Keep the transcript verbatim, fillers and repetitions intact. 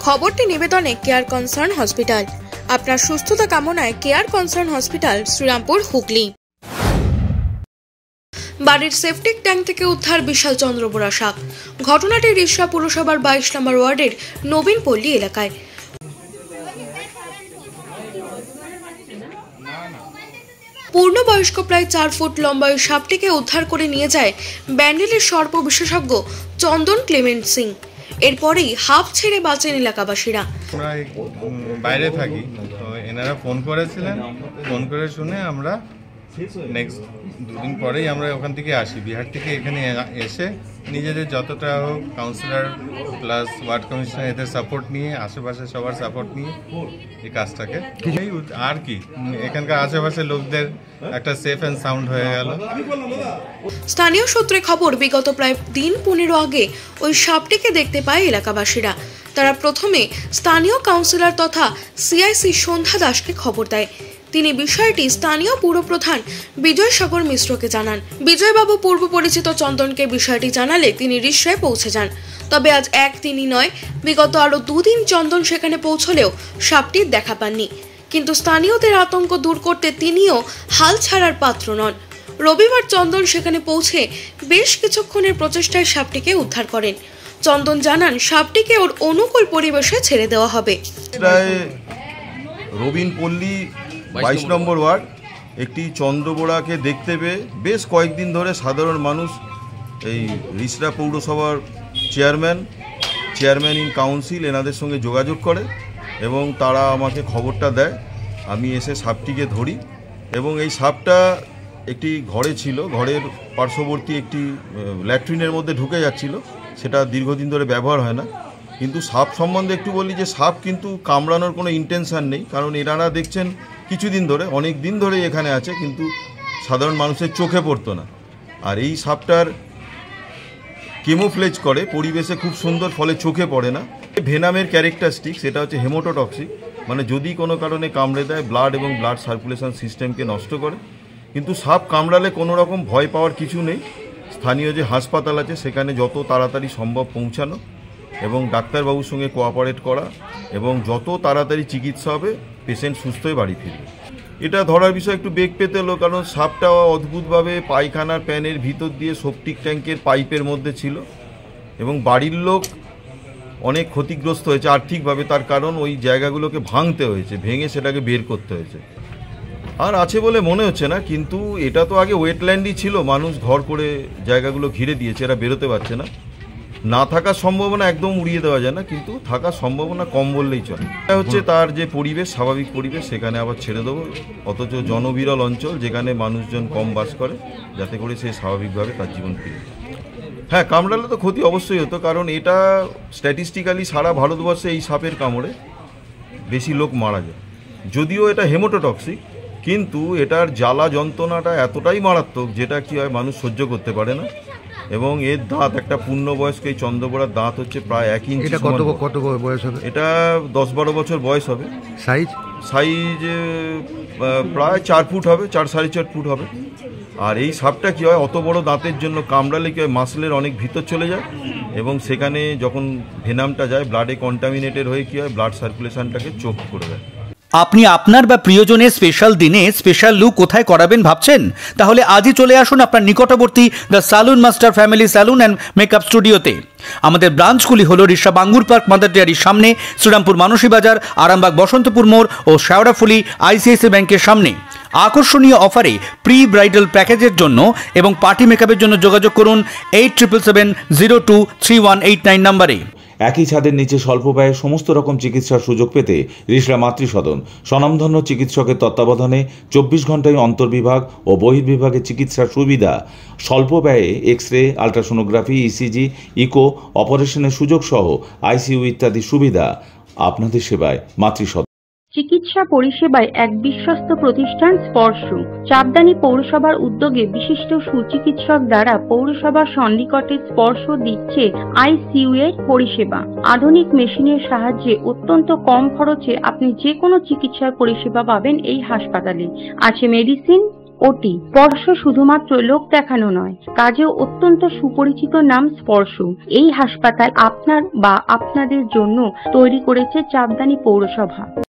খবরটি নিবেদনে care concern hospital. আপনার সুস্থতা কামনায় care concern hospital, Serampore, Hooghly. বাড়ির সেপটিক ট্যাঙ্ক থেকে উদ্ধার বিশাল চন্দ্রবোরা সাপ। ঘটনাটি রিষড়া পুরসভার বাইশ নম্বর ওয়ার্ডের নবীন পল্লী এলাকায়। পূর্ণবয়স্ক প্রায় চার ফুট লম্বা ওই সাপটিকে উদ্ধার করে নিয়ে যায় ব্যান্ডেলের সর্প বিশেষজ্ঞ চন্দন ক্লেমেন্ট সিং। এরপরেই হাফ ছেড়ে বাঁচেন এলাকাবাসীরা। আমরা বাইরে থাকি, তো এনারা ফোন করেছিলেন, ফোন করে শুনে আমরা নেক্সট দুদিন পরেই আমরা ওখান থেকে আসি, বিহার থেকে এখানে এসে নিজেদের যতটা হোক কাউন্সিলর প্লাস ওয়ার্ড কমিশনার এদের সাপোর্ট নিয়ে, আশেপাশে সবার সাপোর্ট নিয়ে এই কাজটাকে, আর কি এখানকার আশেপাশে লোকদের একটা সেফ অ্যান্ড সাউন্ড হয়ে গেল। স্থানীয় সূত্রে খবর, বিগত প্রায় দিন পনেরো আগে ওই সাপটিকে দেখতে পায় এলাকাবাসীরা। তারা প্রথমে স্থানীয় কাউন্সিলর তথা সিআইসি সন্ধ্যা দাসকে খবর দেয়। তিনি বিষয়টি স্থানীয় পুরপ্রধান বিজয় সাগর মিশ্রকে জানান। বিজয়বাবু পূর্ব পরিচিত চন্দনকে বিষয়টি জানালে তিনি রিষড়ায় পৌঁছে যান। তবে আজ এক দিনই নয়, বিগত আরো দুদিন চন্দন সেখানে পৌঁছলেও সাপটির দেখা পাননি। কিন্তু স্থানীয়দের আতঙ্ক দূর করতে তিনিও হাল ছাড়ার পাত্র নন। রবিবার চন্দন সেখানে পৌঁছে বেশ কিছুক্ষণের প্রচেষ্টায় সাপটিকে উদ্ধার করেন। চন্দন জানান, সাপটিকে ওর অনুকূল পরিবেশে ছেড়ে দেওয়া হবে। রবিন পল্লী বাইশ নম্বর ওয়ার্ড একটি চন্দ্রবোরাকে দেখতে পেয়ে বেশ কয়েকদিন ধরে সাধারণ মানুষ এই রিষড়া পৌরসভার চেয়ারম্যান চেয়ারম্যান ইন কাউন্সিল এনাদের সঙ্গে যোগাযোগ করে এবং তারা আমাকে খবরটা দেয়। আমি এসে সাপটিকে ধরি এবং এই সাপটা একটি ঘরে ছিল, ঘরের পার্শ্ববর্তী একটি ল্যাট্রিনের মধ্যে ঢুকে যাচ্ছিল, সেটা দীর্ঘদিন ধরে ব্যবহার হয় না। কিন্তু সাপ সম্বন্ধে একটু বলি যে সাপ কিন্তু কামড়ানোর কোনো ইন্টেনশান নেই, কারণ এনারা দেখছেন কিছুদিন ধরে, অনেক দিন ধরেই এখানে আছে, কিন্তু সাধারণ মানুষের চোখে পড়তো না। আর এই সাপটার কেমোফ্লেজ করে, পরিবেশে খুব সুন্দর, ফলে চোখে পড়ে না। ভেনামের ক্যারেক্টারিস্টিক সেটা হচ্ছে হেমোটোটক্সিক, মানে যদি কোনো কারণে কামড়ে দেয় ব্লাড এবং ব্লাড সার্কুলেশন সিস্টেমকে নষ্ট করে। কিন্তু সাপ কামড়ালে কোনো রকম ভয় পাওয়ার কিছু নেই। স্থানীয় যে হাসপাতাল আছে সেখানে যত তাড়াতাড়ি সম্ভব পৌঁছানো এবং ডাক্তারবাবুর সঙ্গে কোঅপারেট করা এবং যত তাড়াতাড়ি চিকিৎসা হবে পেশেন্ট সুস্থ হয়ে বাড়ি ফিরবে। এটা ধরার বিষয় একটু বেগ পেতে হলো, কারণ সাপটা অদ্ভুতভাবে পায়খানার প্যানের ভিতর দিয়ে সেপটিক ট্যাঙ্কের পাইপের মধ্যে ছিল এবং বাড়ির লোক অনেক ক্ষতিগ্রস্ত হয়েছে আর্থিকভাবে। তার কারণ ওই জায়গাগুলোকে ভাঙতে হয়েছে, ভেঙে সেটাকে বের করতে হয়েছে। আর আছে বলে মনে হচ্ছে না, কিন্তু এটা তো আগে ওয়েটল্যান্ডই ছিল, মানুষ ঘর করে জায়গাগুলো ঘিরে দিয়েছে, এরা বেরোতে পারছে না। না থাকার সম্ভাবনা একদম উড়িয়ে দেওয়া যায় না, কিন্তু থাকার সম্ভাবনা কম বললেই চলে। এটা হচ্ছে তার যে পরিবেশ, স্বাভাবিক পরিবেশ, সেখানে আবার ছেড়ে দেবো, অথচ জনবিরল অঞ্চল যেখানে মানুষজন কম বাস করে, যাতে করে সে স্বাভাবিকভাবে তার জীবন ফিরে। হ্যাঁ, কামড়ালে তো ক্ষতি অবশ্যই হতো, কারণ এটা স্ট্যাটিস্টিক্যালি সারা ভারতবর্ষে এই সাপের কামড়ে বেশি লোক মারা যায়। যদিও এটা হেমোটোটক্সিক, কিন্তু এটার জ্বালা যন্ত্রণাটা এতটাই মারাত্মক যেটা কি হয় মানুষ সহ্য করতে পারে না। এবং এর দাঁত, একটা পূর্ণবয়স্ক এই চন্দ্রবোরার দাঁত হচ্ছে প্রায় এক ইঞ্চি। এটা কত কত বয়স হবে? এটা দশ বারো বছর বয়স হবে। সাইজ সাইজ প্রায় চার ফুট হবে, চার সাড়ে চার ফুট হবে। আর এই সাপটা কী হয়, অত বড় দাঁতের জন্য কামড়ালে কী হয়, মাসলের অনেক ভিতর চলে যায় এবং সেখানে যখন ভেনামটা যায় ব্লাডে কন্টামিনেটেড হয়ে কী হয়, ব্লাড সার্কুলেশনটাকে চোখ করে দেয়। আপনি আপনার বা প্রিয়জনের স্পেশাল দিনে স্পেশাল লুক কোথায় করাবেন ভাবছেন? তাহলে আজই চলে আসুন আপনার নিকটবর্তী the saloon master family salon and makeup স্টুডিওতে। আমাদের ব্রাঞ্চগুলি হল রিষড়া বাঙ্গুর পার্ক মাদার ডেয়ারির সামনে, শ্রীরামপুর মানসী বাজার, আরামবাগ বসন্তপুর মোড় ও শেওড়াফুলি আইসিআইসি ব্যাংকের সামনে। আকর্ষণীয় অফারে প্রি ব্রাইডাল প্যাকেজের জন্য এবং পার্টি মেকআপের জন্য যোগাযোগ করুন eight triple seven zero two three one eight nine নাম্বারে। একই ছাদের নিচে স্বল্প ব্যয়ে সমস্ত রকম চিকিৎসার সুযোগ পেতে রিষড়া মাতৃসদন স্বনামধন্য চিকিৎসকের তত্ত্বাবধানে চব্বিশ ঘন্টায় অন্তর্বিভাগ ও বহির্বিভাগে চিকিৎসার সুবিধা, স্বল্প ব্যয়ে X ray, ultrasonography, ECG, eco, অপারেশনের সুযোগ সহ আইসিইউ ইত্যাদি সুবিধা। আপনাদের সেবায় মাতৃসদন। চিকিৎসা পরিষেবায় এক বিশ্বস্ত প্রতিষ্ঠান স্পর্শ। চাপদানি পৌরসভার উদ্যোগে বিশিষ্ট সুচিকিৎসক দ্বারা পৌরসভার সন্নিকটে স্পর্শ দিচ্ছে আইসিইউ এর পরিষেবা। আধুনিক মেশিনের সাহায্যে অত্যন্ত কম খরচে আপনি যে কোনো চিকিৎসার পরিষেবা পাবেন এই হাসপাতালে। আছে মেডিসিন, ওটি। স্পর্শ শুধুমাত্র লোক দেখানো নয়, কাজেও অত্যন্ত সুপরিচিত নাম স্পর্শ। এই হাসপাতাল আপনার বা আপনাদের জন্য তৈরি করেছে চাঁদদানি পৌরসভা।